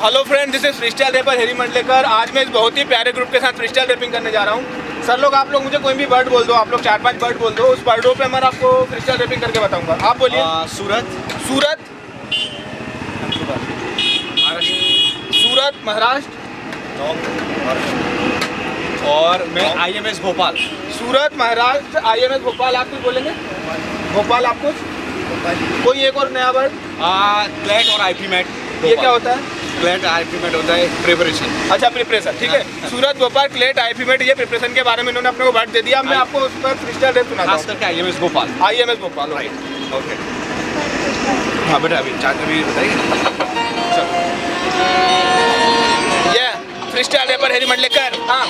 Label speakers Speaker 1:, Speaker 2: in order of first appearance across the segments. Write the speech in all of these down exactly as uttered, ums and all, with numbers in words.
Speaker 1: Hello friend, this is freestyle rapper Harry Mandlekar. आज मैं इस बहुत ही प्यारे ग्रुप के साथ फ्रीस्टाइल रैपिंग करने जा रहा हूँ। सर लोग, आप लोग मुझे कोई भी वर्ड बोल दो, आप लोग चार पांच वर्ड बोल दो, उस वर्डों पे मैं आपको फ्रीस्टाइल रैपिंग करके बताऊंगा। आप बोलिए।
Speaker 2: सूरत।
Speaker 1: सूरत। सूरत महाराष्ट्र।
Speaker 2: और मैं I M S Bhopal.
Speaker 1: Surat Maharashtra I M S Bhopal. आप कुछ बोलेंगे? भोपाल। आप कुछ? कोई एक और नया वर्ड?
Speaker 2: क्लैट और आईपीमेट।
Speaker 1: ये क्या होता है?
Speaker 2: क्लैट आईपीमेट होता है प्रिपरेशन।
Speaker 1: अच्छा, प्रिपरेशन। ठीक है। सूरत, भोपाल, क्लैट, आईपीमेट, ये प्रिपरेशन के बारे में इन्होंने अपने को वर्ड दे दिया। मैं आपको उस पर फ्रीस्टाइल रैप सुनाता हूं।
Speaker 2: खास करके I M S Bhopal.
Speaker 1: I M S Bhopal, right.
Speaker 2: Okay. हाँ बेटा, अभी चार अभी बताइए।
Speaker 1: ये फ्रीस्टाइल रैपर हेरी मंडलेकर। हाँ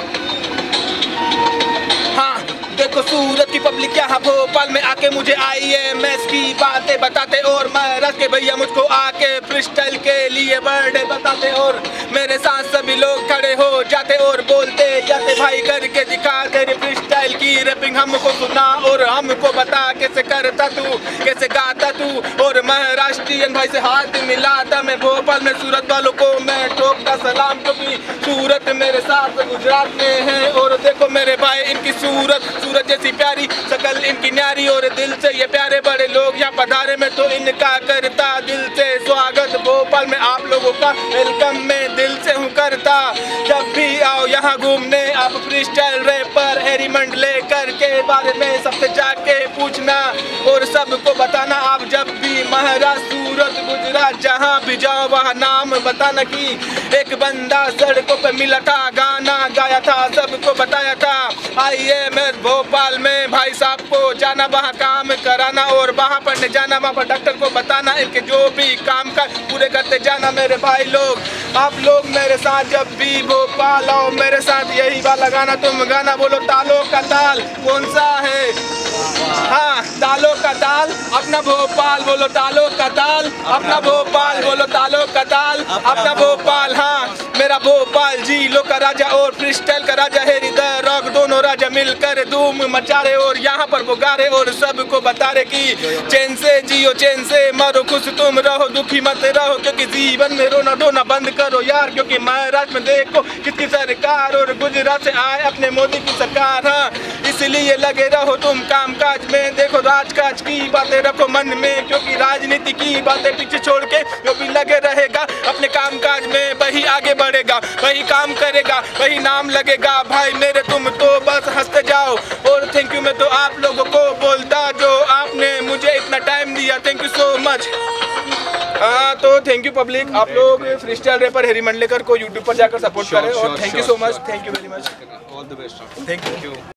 Speaker 1: हाँ, देखो सूरत की पब्लिक यहाँ भोपाल में आके मुझे आई एम एस की बातें बताते और महाराष्ट्र के भैया मुझको आके फ्रीस्टाइल के लिए वर्ड बताते और मेरे साथ सभी लोग खड़े हो जाते और बोलते जाते, भाई करके दिखा तेरी फ्रीस्टाइल की रैपिंग हमको सुना और हमको बता कैसे करता तू, कैसे गाता तू। और महाराष्ट्रियन भाई से हाथ मिलाता मैं भोपाल में, सूरत वालों को मैं ठोकता सलाम, क्योंकि सूरत मेरे साथ गुजरात में है। और देखो मेरे भाई, इनकी सूरत सूरत जैसी प्यारी, शकल इनकी न्यारी और दिल से ये प्यारे बड़े लोग यहाँ पधारे में तो इनका करता दिल से स्वागत। भोपाल में आप लोगों का वेलकम मैं दिल से हूँ करता। जब भी आओ यहाँ घूमने आप फ्रीस्टाइल रैपर हेरी मंडलेकर के बारे में सबसे जाके पूछना और सबको बताना। आप जब भी महाराष्ट्र, सूरत, गुजरात जहाँ भी जाओ वहाँ नाम बताना कि एक बंदा सड़कों पे मिला था, गाना गाया था, सबको बताया था। आई एम एस भोपाल में भाई साहब को जाना, वहाँ काम कराना और वहाँ पढ़ने जाना, वहाँ पर डॉक्टर को बताना, इनके जो भी काम का पूरे करते जाना। मेरे भाई लोग, आप लोग मेरे साथ जब भी भोपाल आओ मेरे साथ यही वाला गाना तुम गाना बोलो। तालों का ताल कौन सा है? हाँ, तालों का ताल अपना भोपाल बोलो। तालों का ताल अपना भोपाल बोलो। तालों का ताल अपना भोपाल। हाँ, मेरा भोपाल जिलों का राजा और फ्रीस्टाइल का राजा है। द रॉक दोनों राजा मिलकर धूम मचा रहे और यहाँ पर पुगा रहे और सबको बता रहे कि चैन से जियो, चैन से मरो, खुश तुम रहो, दुखी मत रहो, क्योंकि जीवन में रोना धोना बंद करो यार, क्योंकि महाराष्ट्र में देखो कितनी सरकार और गुजरात से आए अपने मोदी की सरकार। हाँ, इसलिए लगे रहो तुम कामकाज में, देखो राजकाज की बातें रखो मन में, क्योंकि राजनीति की बातें पीछे छोड़ के जो भी लगे रहेगा अपने कामकाज में वही आगे बढ़ेगा, वही काम करेगा, वही नाम लगेगा। भाई मेरे तुम तो बस हंसते जाओ और थैंक यू मैं तो आप लोगों को बोलता जो आपने मुझे इतना टाइम दिया। Thank you so much. हाँ, तो थैंक यू पब्लिक। आप लोग फ्रीस्टाइल रैपर हेरी मंडलेकर को यूट्यूब पर जाकर सपोर्ट करें और thank you so much. Thank you very much.
Speaker 2: All the best.
Speaker 1: Thank you.